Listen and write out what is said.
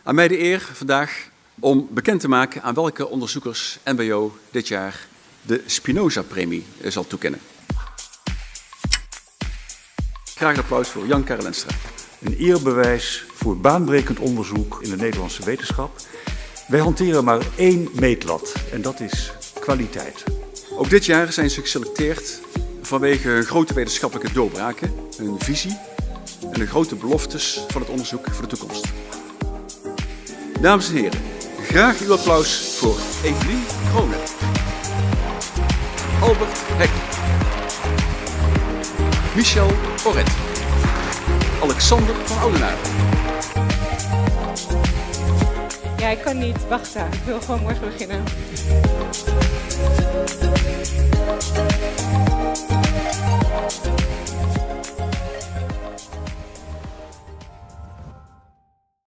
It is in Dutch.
Aan mij de eer vandaag om bekend te maken aan welke onderzoekers NWO dit jaar de Spinoza-premie zal toekennen. Graag een applaus voor Jan Karel Enstra. Een eerbewijs voor baanbrekend onderzoek in de Nederlandse wetenschap. Wij hanteren maar één meetlat en dat is kwaliteit. Ook dit jaar zijn ze geselecteerd vanwege hun grote wetenschappelijke doorbraken, hun visie en de grote beloftes van het onderzoek voor de toekomst. Dames en heren, graag uw applaus voor Evelien Kronen, Albert Hek, Michel Oret, Alexander van Oudenaarde. Ja, ik kan niet wachten. Ik wil gewoon morgen beginnen.